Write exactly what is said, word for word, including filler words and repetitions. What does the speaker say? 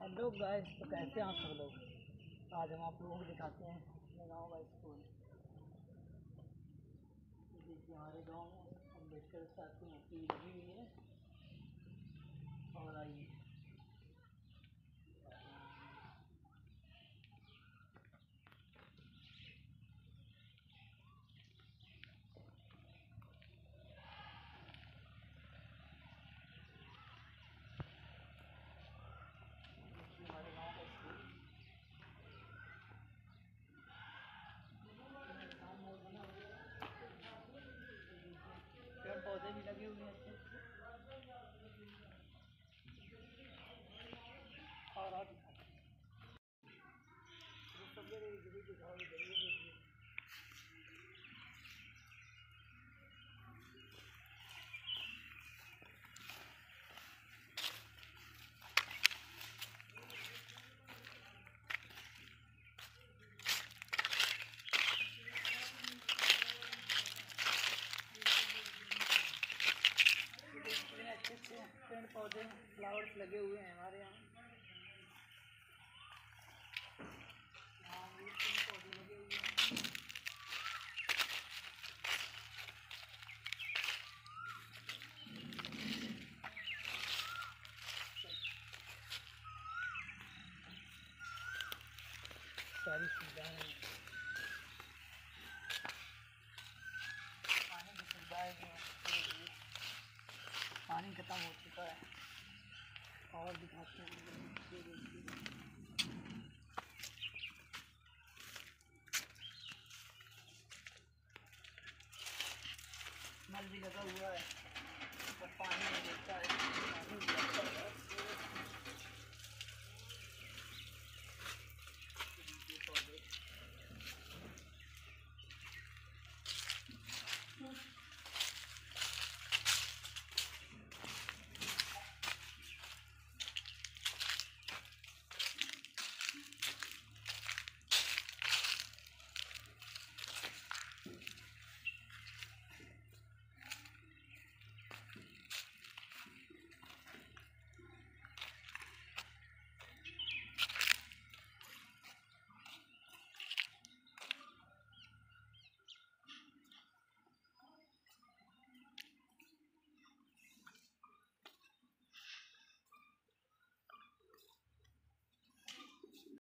Hello guys, तो कैसे हैं आप सब लोग। आज हम आप लोगों को दिखाते हैं अपने गाँव का स्कूल। देखिए हमारे गाँव में अम्बेडकर साहब की मूर्ति लगी हुई है। और आइए हमारे गाँव का स्कूल। पेड़ पौधे भी लगे हुए हैं अच्छे और आप अच्छे अच्छे पेड़ पौधे फ्लावर्स लगे हुए हैं हमारे यहाँ। हाँ ये पेड़ पौधे लगे हुए हैं। सारी सुविधाएं हैं, पानी की सुविधाएं भी हैं। पानी खत्म हो चुका है और दिखाते हैं। नल भी लगा हुआ है पर पानी नहीं देता है।